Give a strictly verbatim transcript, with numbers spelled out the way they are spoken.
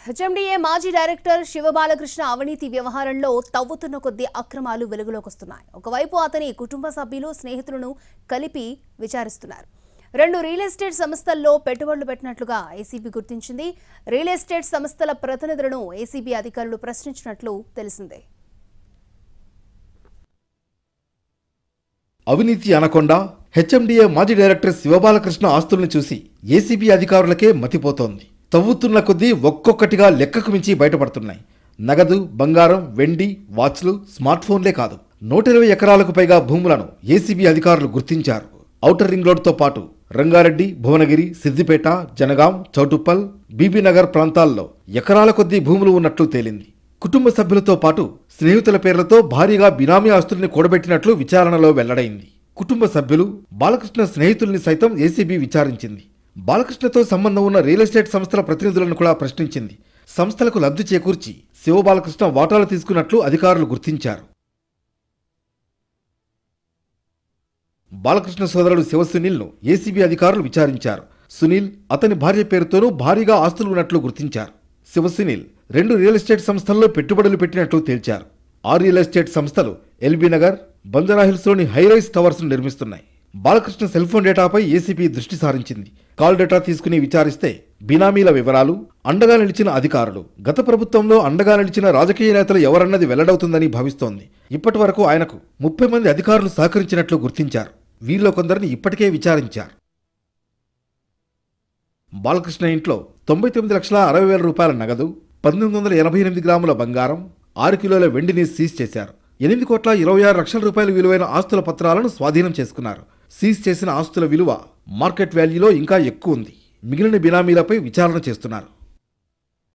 HMDA మాజీ director Shiva Balakrishna అవినీతి వ్యవహారంలో తవ్వుతున్న కొద్ది అక్రమాలు వెలుగులోకి వస్తున్నాయి. ఒకవైపు అతని కుటుంబ సభ్యులు స్నేహితులను కలిపి విచారిస్తున్నారు. రెండు రియల్ ఎస్టేట్ సంస్థల్లో పెట్టుబడులు పెట్టినట్లుగా ఏసీబీ గుర్తించింది. రియల్ ఎస్టేట్ సంస్థల ప్రతినిధులను ఏసీబీ అధికారులు ప్రశ్నించినట్లు తెలిసిందే. అవినీతి అనకొండ హెచ్ఎండిఏ మాజీ డైరెక్టర్ శివబాలకృష్ణ ఆస్తులను చూసి ఏసీబీ అధికారులకే మతిపోతోంది. తవ్వుతున్న కొద్దీ ఒక్కొక్కటిగా లెక్కకు మించి బయటపడుతున్నాయి. నగదు, బంగారం, వెండి, వాచ్లు, స్మార్ట్ ఫోన్లే కాదు, నూట ఇరవై ఎకరాలకు పైగా భూములను ఏసీబీ అధికారులు గుర్తించారు. ఔటర్ రింగ్ రోడ్తో పాటు రంగారెడ్డి, భువనగిరి, సిద్దిపేట, జనగాం, చౌటుప్పల్, బీబీనగర్ ప్రాంతాల్లో ఎకరాల కొద్దీ భూములు ఉన్నట్లు తేలింది. కుటుంబ సభ్యులతో పాటు స్నేహితుల పేర్లతో భారీగా బినామీ ఆస్తుల్ని కూడబెట్టినట్లు విచారణలో వెల్లడైంది. కుటుంబ సభ్యులు, బాలకృష్ణ స్నేహితుల్ని సైతం ఏసీబీ విచారించింది. బాలకృష్ణతో సంబంధం ఉన్న రియల్ ఎస్టేట్ సంస్థల ప్రతినిధులను కూడా ప్రశ్నించింది. సంస్థలకు లబ్ధి చేకూర్చి శివబాలకృష్ణ వాటాలు తీసుకున్నట్లు అధికారులు గుర్తించారు. బాలకృష్ణ సోదరుడు శివ సునీల్ను ఏసీబీ అధికారులు విచారించారు. సునీల్, అతని భార్య పేరుతోనూ భారీగా ఆస్తులు ఉన్నట్లు గుర్తించారు. శివ సునీల్ రెండు రియల్ ఎస్టేట్ సంస్థల్లో పెట్టుబడులు పెట్టినట్లు తేల్చారు. ఆ రియల్ ఎస్టేట్ సంస్థలు ఎల్బీ నగర్, బంజారాహిల్స్లోని హైరైస్ టవర్స్ ను నిర్మిస్తున్నాయి. బాలకృష్ణ సెల్ ఫోన్ డేటాపై ఏసీబీ దృష్టి సారించింది. కాల్ డేటా తీసుకుని విచారిస్తే బినామీల వివరాలు, అండగా నిలిచిన అధికారులు, గత ప్రభుత్వంలో అండగా నిలిచిన రాజకీయ నేతలు ఎవరన్నది వెల్లడవుతుందని భావిస్తోంది. ఇప్పటి వరకు ఆయనకు ముప్పై మంది అధికారులు సహకరించినట్లు గుర్తించారు. వీరిలో కొందరిని ఇప్పటికే విచారించారు. బాలకృష్ణ ఇంట్లో తొంభై తొమ్మిది లక్షల అరవై వేల రూపాయల నగదు, పంతొమ్మిది వందల ఎనభై ఎనిమిది గ్రాముల బంగారం, ఆరు కిలోల వెండిని సీజ్ చేశారు. ఎనిమిది కోట్ల ఇరవై ఆరు లక్షల రూపాయల విలువైన ఆస్తుల పత్రాలను స్వాధీనం చేసుకున్నారు. సీజ్ చేసిన ఆస్తుల విలువ మార్కెట్ వాల్యూలో ఇంకా ఎక్కువ ఉంది. మిగిలిన బినామీలపై విచారణ చేస్తున్నారు.